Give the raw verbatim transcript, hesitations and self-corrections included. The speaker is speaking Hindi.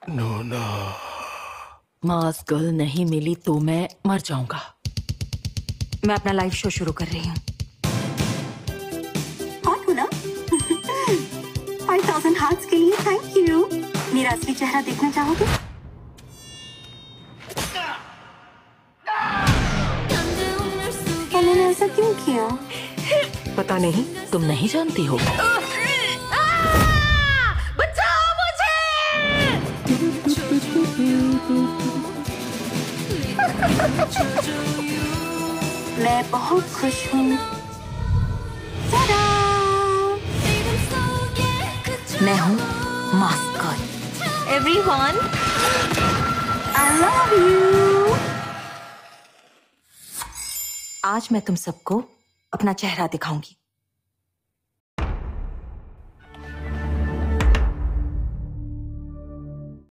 नोना, मास गर्ल नहीं मिली तो मैं मर जाऊंगा। मैं अपना लाइव शो शुरू कर रही हूँ। कौन हो ना? फाइव थाउजेंड हार्ट्स के लिए थैंक यू। मेरा असली चेहरा देखना चाहोगे? मैंने ऐसा क्यों किया? पता नहीं, तुम नहीं जानती हो। बचाओ मुझे! मैं बहुत खुश हूँ। मैं हूँ mask girl. Everyone, I love you. आज मैं तुम सबको अपना चेहरा दिखाऊंगी।